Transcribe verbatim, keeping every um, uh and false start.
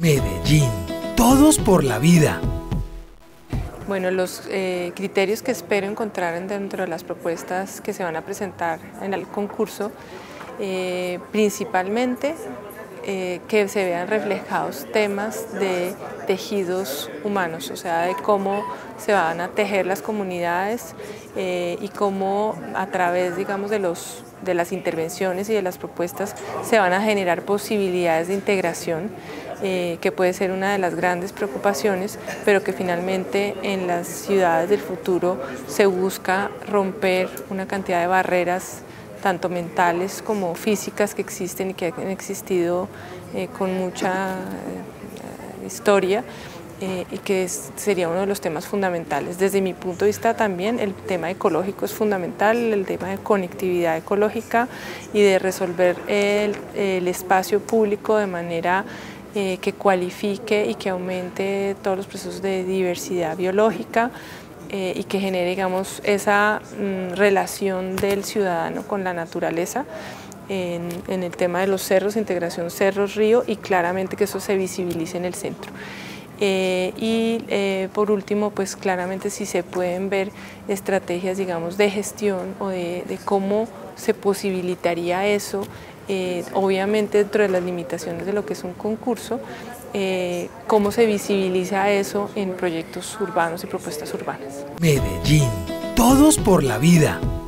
Medellín, todos por la vida. Bueno, los eh, criterios que espero encontrar dentro de las propuestas que se van a presentar en el concurso, eh, principalmente eh, que se vean reflejados temas de tejidos humanos, o sea, de cómo se van a tejer las comunidades eh, y cómo a través, digamos, de, los, de las intervenciones y de las propuestas se van a generar posibilidades de integración, Eh, que puede ser una de las grandes preocupaciones, pero que finalmente en las ciudades del futuro se busca romper una cantidad de barreras, tanto mentales como físicas, que existen y que han existido eh, con mucha eh, historia, eh, y que es, sería uno de los temas fundamentales. Desde mi punto de vista también el tema ecológico es fundamental, el tema de conectividad ecológica y de resolver el, el espacio público de manera Eh, que cualifique y que aumente todos los procesos de diversidad biológica eh, y que genere, digamos, esa mm, relación del ciudadano con la naturaleza en, en el tema de los cerros, integración cerros-río, y claramente que eso se visibilice en el centro. Eh, y eh, por último, pues claramente si se pueden ver estrategias, digamos, de gestión o de, de cómo se posibilitaría eso, eh, obviamente dentro de las limitaciones de lo que es un concurso, eh, cómo se visibiliza eso en proyectos urbanos y propuestas urbanas. Medellín, todos por la vida.